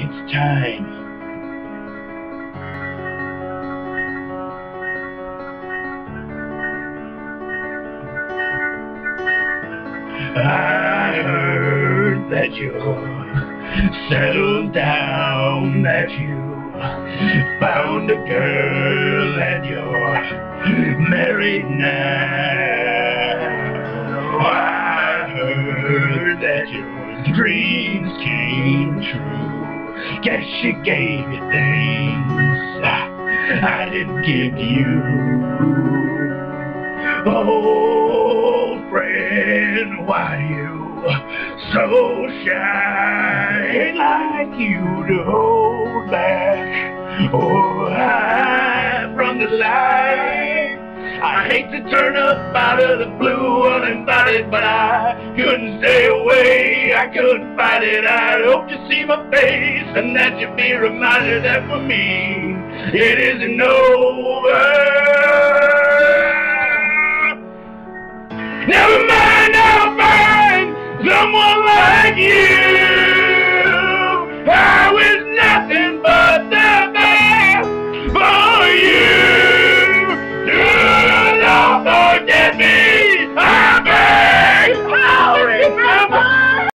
It's time. I heard that you're settled down, that you found a girl and you're married now. I heard that your dreams came true. Guess she gave you things I didn't give you. Oh, friend, why you so shy? Ain't like you to hold back or hide from the light. I hate to turn up out of the blue uninvited, but I couldn't stay away. I couldn't fight it. I hope you see my face and that you be reminded that for me it isn't over. Never mind, I'll find someone like you.